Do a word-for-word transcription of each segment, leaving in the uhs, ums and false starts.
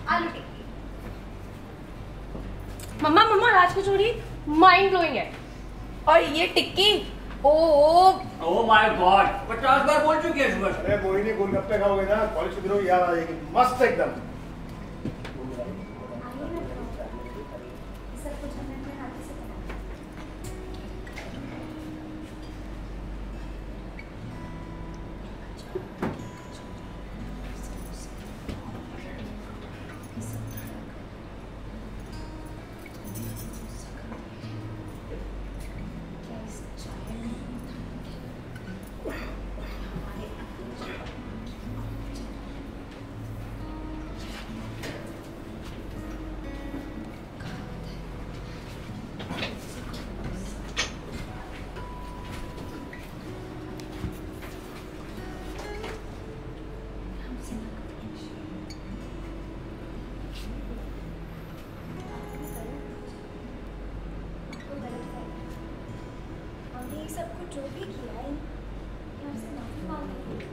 आलू टिक्की। मम्मा मम्मा राज कचौड़ी mind blowing है। और ये टिक्की ओ ओह माय गॉड, पचास बार बोल चुकी है सुबह। अरे मोहिनी गोलगप्पे खाओगे ना कॉलेज के दिनों याद आ जाएगी, मस्त एकदम। सब कुछ हमने अपने हाथ से बनाया। सब कुछ जो भी किया है मैं आपसे माफी मांग रही हूँ।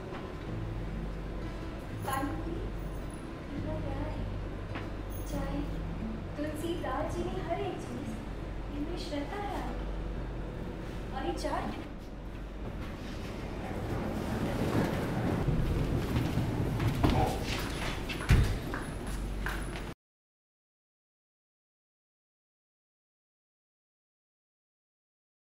पानी पूरी क्या है, चाय, तुलसी, दालचीनी, हर एक चीज इनमें श्रद्धा है। और ये चाट